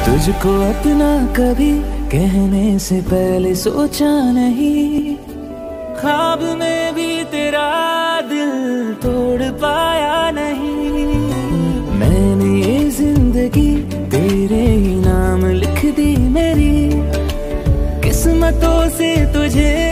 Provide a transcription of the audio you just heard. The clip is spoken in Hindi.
तुझको अपना कभी कहने से पहले सोचा नहीं, ख्वाब में भी तेरा दिल तोड़ पाया नहीं। मैंने ये जिंदगी तेरे ही नाम लिख दी मेरी, किस्मतों से तुझे